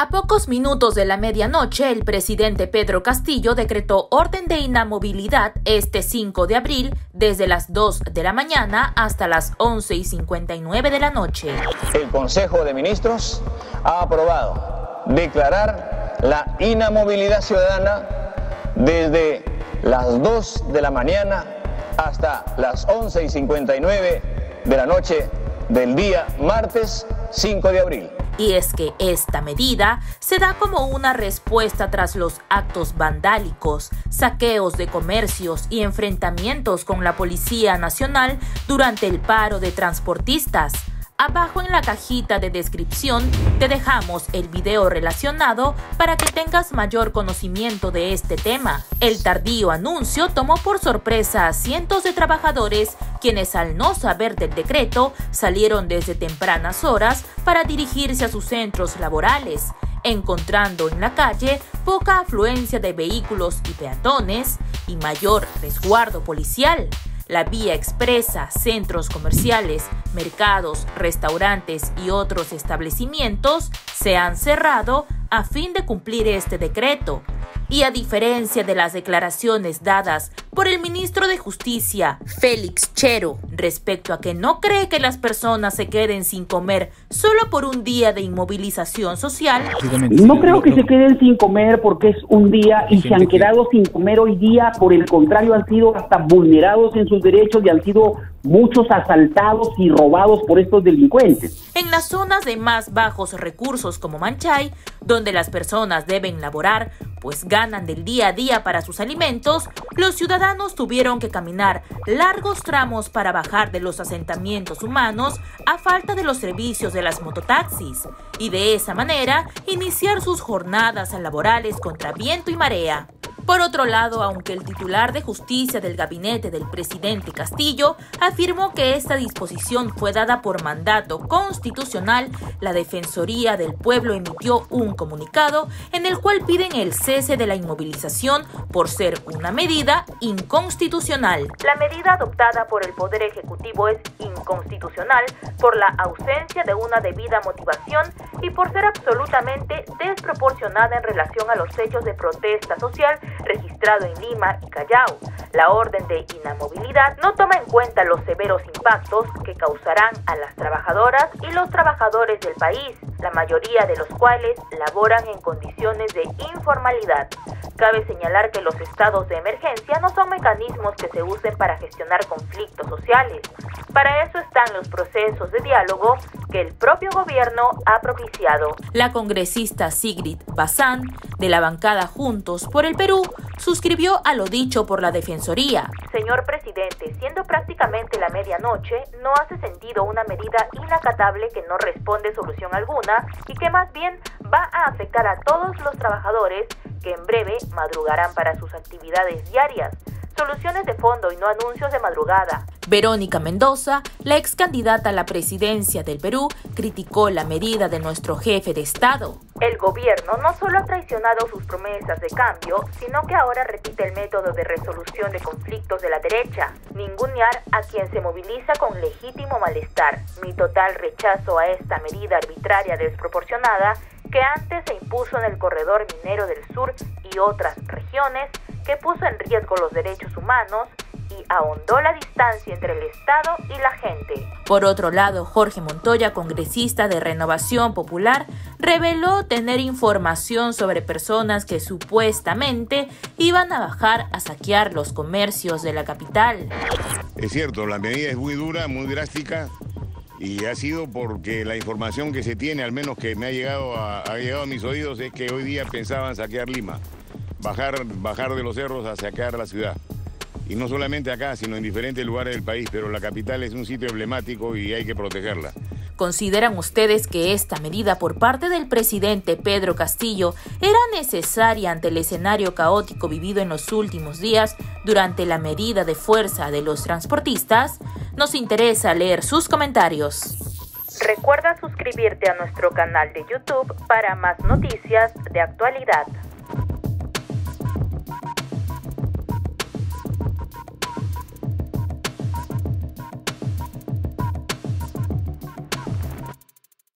A pocos minutos de la medianoche, el presidente Pedro Castillo decretó orden de inamovilidad este 5 de abril desde las 2 de la mañana hasta las 11:59 de la noche. El Consejo de Ministros ha aprobado declarar la inamovilidad ciudadana desde las 2 de la mañana hasta las 11:59 de la noche del día martes 5 de abril. Y es que esta medida se da como una respuesta tras los actos vandálicos, saqueos de comercios y enfrentamientos con la Policía Nacional durante el paro de transportistas. Abajo en la cajita de descripción te dejamos el video relacionado para que tengas mayor conocimiento de este tema. El tardío anuncio tomó por sorpresa a cientos de trabajadores quienes al no saber del decreto salieron desde tempranas horas para dirigirse a sus centros laborales, encontrando en la calle poca afluencia de vehículos y peatones y mayor resguardo policial. La vía expresa, centros comerciales, mercados, restaurantes y otros establecimientos se han cerrado a fin de cumplir este decreto. Y a diferencia de las declaraciones dadas por el ministro de Justicia, Félix Chero, respecto a que no cree que las personas se queden sin comer solo por un día de inmovilización social. No creo que se queden sin comer porque es un día y se han quedado sin comer hoy día, por el contrario han sido hasta vulnerados en sus derechos y han sido muchos asaltados y robados por estos delincuentes. En las zonas de más bajos recursos como Manchay, donde las personas deben laborar, pues ganan del día a día para sus alimentos, los ciudadanos tuvieron que caminar largos tramos para bajar de los asentamientos humanos a falta de los servicios de las mototaxis y de esa manera iniciar sus jornadas laborales contra viento y marea. Por otro lado, aunque el titular de Justicia del gabinete del presidente Castillo afirmó que esta disposición fue dada por mandato constitucional, la Defensoría del Pueblo emitió un comunicado en el cual piden el cese de la inmovilización por ser una medida inconstitucional. La medida adoptada por el Poder Ejecutivo es inconstitucional por la ausencia de una debida motivación y por ser absolutamente desproporcionada en relación a los hechos de protesta social registrado en Lima y Callao. La orden de inamovilidad no toma en cuenta los severos impactos que causarán a las trabajadoras y los trabajadores del país, la mayoría de los cuales laboran en condiciones de informalidad. Cabe señalar que los estados de emergencia no son mecanismos que se usen para gestionar conflictos sociales. Para eso están los procesos de diálogo que el propio gobierno ha propiciado. La congresista Sigrid Bazán, de la bancada Juntos por el Perú, suscribió a lo dicho por la Defensoría. Señor presidente, siendo prácticamente la medianoche, no hace sentido una medida inacatable que no responde solución alguna y que más bien va a afectar a todos los trabajadores que en breve madrugarán para sus actividades diarias. Soluciones de fondo y no anuncios de madrugada. Verónica Mendoza, la ex candidata a la presidencia del Perú, criticó la medida de nuestro jefe de Estado. El gobierno no solo ha traicionado sus promesas de cambio, sino que ahora repite el método de resolución de conflictos de la derecha, ningunear a quien se moviliza con legítimo malestar. Mi total rechazo a esta medida arbitraria desproporcionada que antes se impuso en el corredor minero del sur y otras regiones, que puso en riesgo los derechos humanos y ahondó la distancia entre el Estado y la gente. Por otro lado, Jorge Montoya, congresista de Renovación Popular, reveló tener información sobre personas que supuestamente iban a bajar a saquear los comercios de la capital. Es cierto, la medida es muy dura, muy drástica, y ha sido porque la información que se tiene, al menos que me ha llegado a mis oídos, es que hoy día pensaban saquear Lima, bajar de los cerros a saquear la ciudad. Y no solamente acá, sino en diferentes lugares del país, pero la capital es un sitio emblemático y hay que protegerla. ¿Consideran ustedes que esta medida por parte del presidente Pedro Castillo era necesaria ante el escenario caótico vivido en los últimos días durante la medida de fuerza de los transportistas? Nos interesa leer sus comentarios. Recuerda suscribirte a nuestro canal de YouTube para más noticias de actualidad.